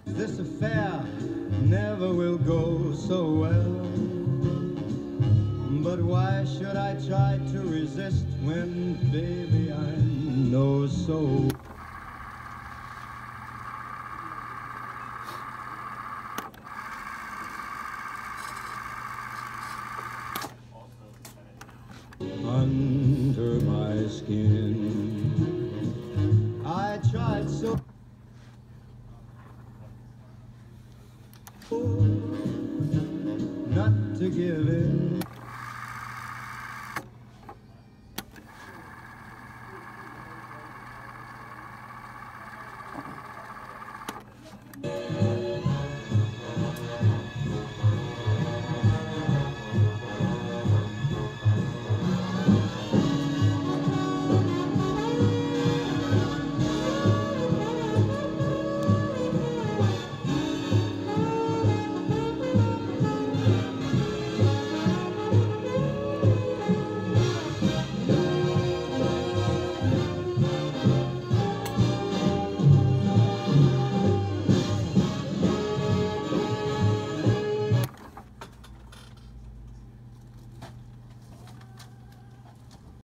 This affair never will go so well. But why should I try to resist when, baby, I know so